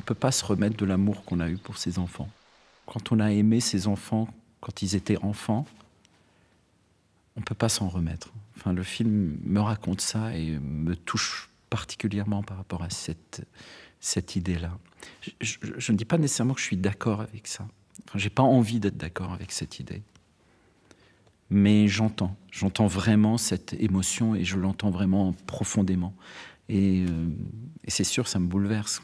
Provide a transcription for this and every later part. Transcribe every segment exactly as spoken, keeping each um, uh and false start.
ne peut pas se remettre de l'amour qu'on a eu pour ses enfants. Quand on a aimé ses enfants, quand ils étaient enfants, on ne peut pas s'en remettre. Enfin, le film me raconte ça et me touche particulièrement par rapport à cette, cette idée-là. Je, je, je ne dis pas nécessairement que je suis d'accord avec ça. Enfin, je n'ai pas envie d'être d'accord avec cette idée. Mais j'entends. J'entends vraiment cette émotion et je l'entends vraiment profondément. Et, euh, et c'est sûr, ça me bouleverse.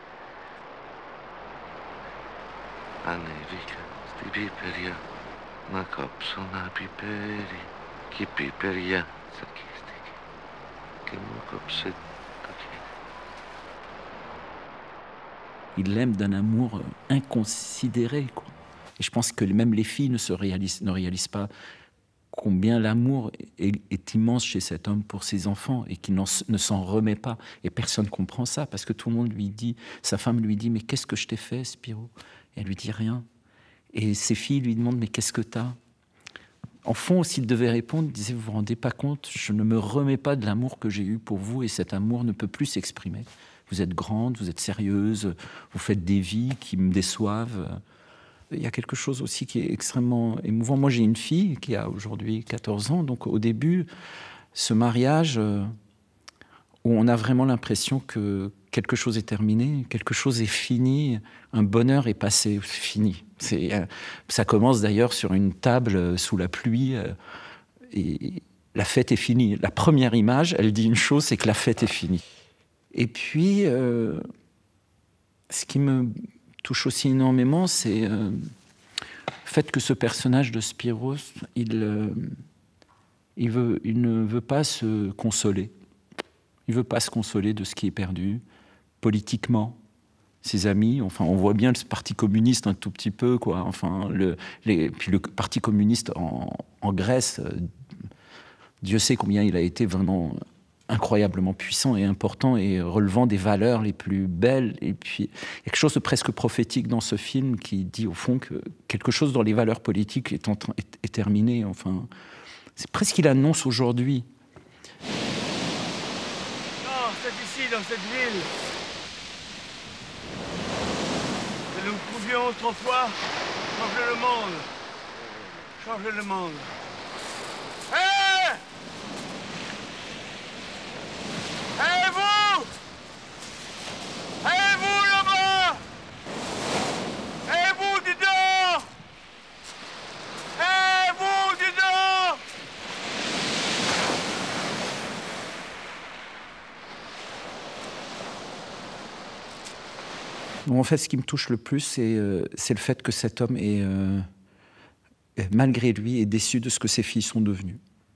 Il l'aime d'un amour inconsidéré, quoi. Et je pense que même les filles ne, se réalisent, ne réalisent pas combien l'amour est, est immense chez cet homme pour ses enfants et qu'il ne s'en remet pas. Et personne ne comprend ça parce que tout le monde lui dit, sa femme lui dit « Mais qu'est-ce que je t'ai fait, Spiro ?» Et elle lui dit rien. Et ses filles lui demandent « Mais qu'est-ce que t'as ?» En fond, s'il devait répondre, il disait « Vous vous rendez pas compte, je ne me remets pas de l'amour que j'ai eu pour vous et cet amour ne peut plus s'exprimer. Vous êtes grande, vous êtes sérieuse, vous faites des vies qui me déçoivent. » Il y a quelque chose aussi qui est extrêmement émouvant. Moi, j'ai une fille qui a aujourd'hui quatorze ans. Donc, au début, ce mariage euh, où on a vraiment l'impression que quelque chose est terminé, quelque chose est fini, un bonheur est passé, c'est fini. C'est, euh, ça commence d'ailleurs sur une table euh, sous la pluie euh, et la fête est finie. La première image, elle dit une chose, c'est que la fête est finie. Et puis, euh, ce qui me touche aussi énormément, c'est euh, le fait que ce personnage de Spiros, il, euh, il, veut, il ne veut pas se consoler. Il ne veut pas se consoler de ce qui est perdu, politiquement. Ses amis, enfin, on voit bien le Parti communiste un tout petit peu, quoi. Enfin, le, les, puis le Parti communiste en, en Grèce, euh, Dieu sait combien il a été vraiment incroyablement puissant et important et relevant des valeurs les plus belles. Et puis, il y a quelque chose de presque prophétique dans ce film qui dit au fond que quelque chose dans les valeurs politiques est, en train, est, est terminé. Enfin, c'est presque qu'il annonce aujourd'hui. Non, c'est ici, dans cette ville, que nous pouvions autrefois changer le monde. Changer le monde. Hé! Hé, vous! Hé, vous, là-bas! Hé, vous, dis donc! Hé, vous, dis donc! Bon, en fait, ce qui me touche le plus, c'est euh, c'est le fait que cet homme est, euh, malgré lui, est déçu de ce que ses filles sont devenues.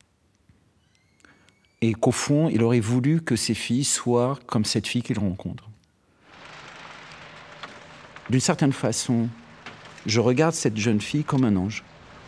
Et qu'au fond, il aurait voulu que ses filles soient comme cette fille qu'il rencontre. D'une certaine façon, je regarde cette jeune fille comme un ange.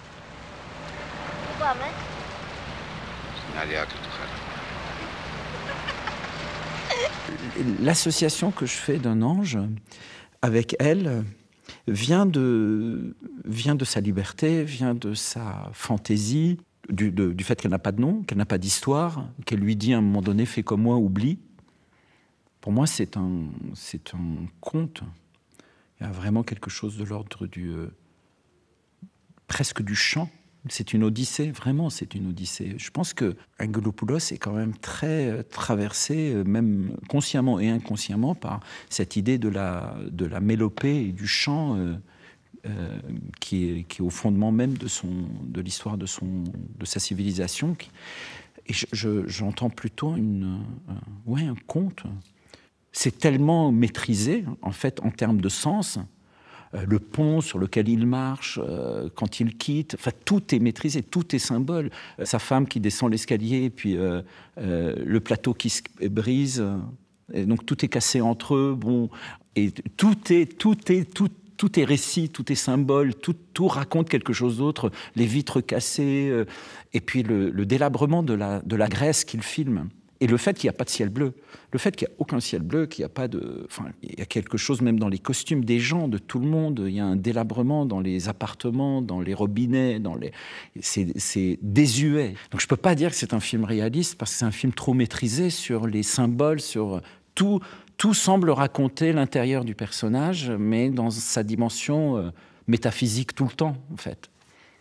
L'association que je fais d'un ange avec elle vient de, vient de sa liberté, vient de sa fantaisie, du, de, du fait qu'elle n'a pas de nom, qu'elle n'a pas d'histoire, qu'elle lui dit à un moment donné « fais comme moi, oublie ». Pour moi, c'est un, c'est un conte. Il y a vraiment quelque chose de l'ordre du... Euh, presque du chant. C'est une odyssée, vraiment, c'est une odyssée. Je pense que Angelopoulos est quand même très euh, traversé, euh, même consciemment et inconsciemment, par cette idée de la, de la mélopée et du chant euh, euh, qui, est, qui est au fondement même de, son, de l'histoire de, son, de sa civilisation. Et je, je, j'entends plutôt une, euh, ouais, un conte. C'est tellement maîtrisé, en fait, en termes de sens. Euh, le pont sur lequel il marche, euh, quand il quitte, enfin, tout est maîtrisé, tout est symbole. Euh, sa femme qui descend l'escalier, et puis euh, euh, le plateau qui se brise, et donc tout est cassé entre eux. Bon, et tout est, tout est, tout, tout est récit, tout est symbole, tout, tout raconte quelque chose d'autre. Les vitres cassées, euh, et puis le, le délabrement de la, de la Grèce qu'il filme. Et le fait qu'il n'y a pas de ciel bleu, le fait qu'il n'y a aucun ciel bleu, qu'il n'y a pas de... Enfin, il y a quelque chose même dans les costumes des gens, de tout le monde. Il y a un délabrement dans les appartements, dans les robinets, dans les... C'est, c'est désuet. Donc je ne peux pas dire que c'est un film réaliste, parce que c'est un film trop maîtrisé sur les symboles, sur tout... tout semble raconter l'intérieur du personnage, mais dans sa dimension euh, métaphysique tout le temps, en fait.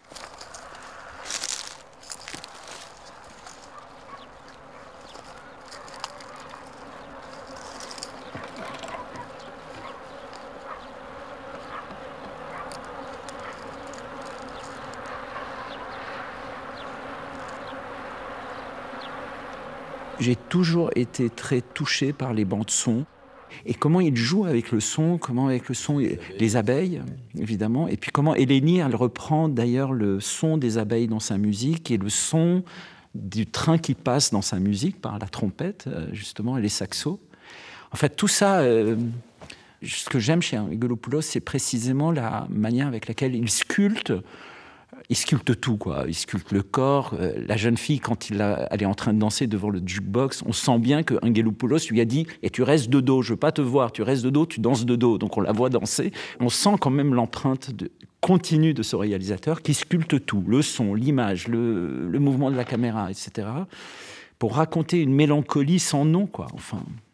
J'ai toujours été très touché par les bandes-sons et comment il joue avec le son, comment avec le son, les abeilles, évidemment, et puis comment Elénie, elle reprend d'ailleurs le son des abeilles dans sa musique et le son du train qui passe dans sa musique par la trompette, justement, et les saxos. En fait, tout ça, euh, ce que j'aime chez Angelopoulos, c'est précisément la manière avec laquelle il sculpte. Il sculpte tout, quoi. Il sculpte le corps. Euh, la jeune fille, quand il a, elle est en train de danser devant le jukebox, on sent bien que Angelopoulos lui a dit « Et tu restes de dos, je veux pas te voir, tu restes de dos, tu danses de dos. » Donc on la voit danser. On sent quand même l'empreinte de, continue de ce réalisateur qui sculpte tout, le son, l'image, le, le mouvement de la caméra, et cetera, pour raconter une mélancolie sans nom, quoi. Enfin...